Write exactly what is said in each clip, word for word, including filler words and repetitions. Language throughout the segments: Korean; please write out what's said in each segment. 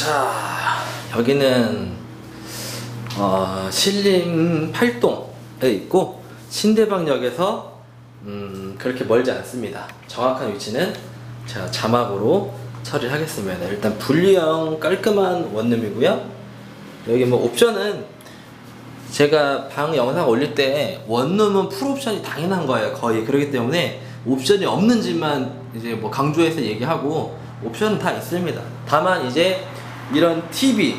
자, 여기는 어, 신림 팔 동에 있고 신대방역에서 음, 그렇게 멀지 않습니다. 정확한 위치는 제가 자막으로 처리를 하겠습니다. 일단 분리형 깔끔한 원룸이고요. 여기 뭐 옵션은 제가 방 영상 올릴 때 원룸은 풀옵션이 당연한 거예요. 거의 그렇기 때문에 옵션이 없는 집만 이제 뭐 강조해서 얘기하고 옵션은 다 있습니다. 다만 이제 이런 티비,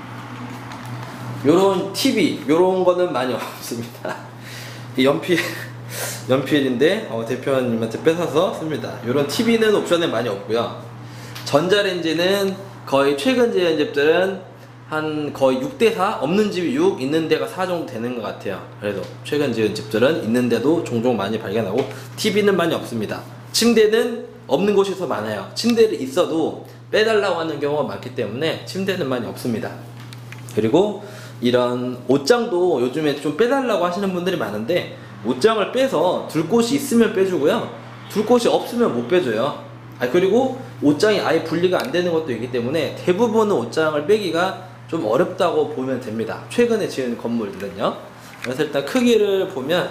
요런 티비, 요런 거는 많이 없습니다. 연필, 연필인데 어, 대표님한테 뺏어서 씁니다. 요런 티비는 옵션에 많이 없고요. 전자레인지는 거의 최근 제한 집들은 한 거의 육 대 사, 없는 집이 육, 있는 데가 사 정도 되는 것 같아요. 그래도 최근 지은 집들은 있는데도 종종 많이 발견하고 티비는 많이 없습니다. 침대는 없는 곳이 더 많아요. 침대를 있어도 빼달라고 하는 경우가 많기 때문에 침대는 많이 없습니다. 그리고 이런 옷장도 요즘에 좀 빼달라고 하시는 분들이 많은데 옷장을 빼서 둘 곳이 있으면 빼주고요, 둘 곳이 없으면 못 빼줘요. 아, 그리고 옷장이 아예 분리가 안 되는 것도 있기 때문에 대부분은 옷장을 빼기가 좀 어렵다고 보면 됩니다. 최근에 지은 건물들은요. 그래서 일단 크기를 보면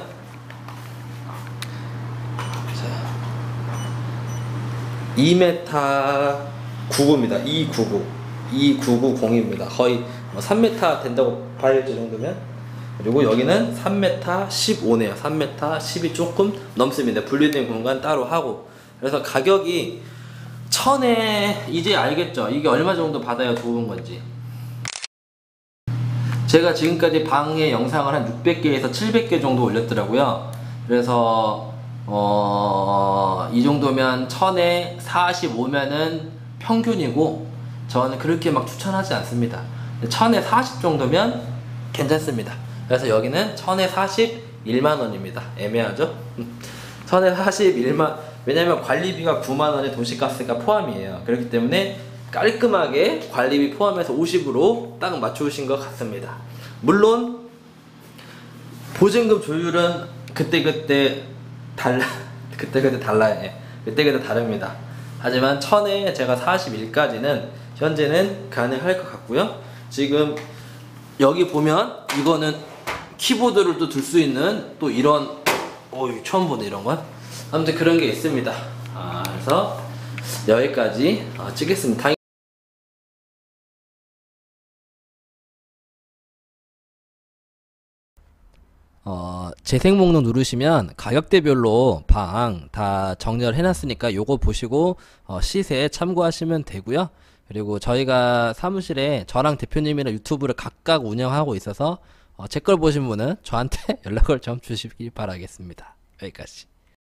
이 미터 구십구입니다. 이백구십구 이백구십입니다. 거의 삼 미터 된다고 봐야지 정도면. 그리고 여기는 삼 미터 십오네요. 삼 미터 십이 조금 넘습니다. 분리된 공간 따로 하고. 그래서 가격이 천에 이제 알겠죠? 이게 얼마 정도 받아야 좋은 건지. 제가 지금까지 방의 영상을 한 육백 개에서 칠백 개 정도 올렸더라고요. 그래서 어... 이 정도면 천에 사십오면은 평균이고, 저는 그렇게 막 추천하지 않습니다. 천에 사십 정도면 괜찮습니다. 그래서 여기는 천에 사십일만 원입니다. 애매하죠? 천에 사십일만, 왜냐면 관리비가 구만 원에 도시가스가 포함이에요. 그렇기 때문에 깔끔하게 관리비 포함해서 오십으로 딱 맞추신 것 같습니다. 물론 보증금 조율은 그때그때 달라, 그때그때 달라요. 예. 그때그때 다릅니다. 하지만 천에 제가 사십일까지는 현재는 가능할 것 같고요. 지금 여기 보면 이거는 키보드를 또 둘 수 있는 또 이런, 어이 처음 보네 이런 건. 아무튼 그런 게 있습니다. 아, 그래서 여기까지 어, 찍겠습니다. 어, 재생 목록 누르시면 가격대별로 방 다 정렬 해놨으니까 요거 보시고 어, 시세 참고하시면 되고요. 그리고 저희가 사무실에 저랑 대표님이랑 유튜브를 각각 운영하고 있어서 어, 제 걸 보신 분은 저한테 연락을 좀 주시기 바라겠습니다. 여기까지.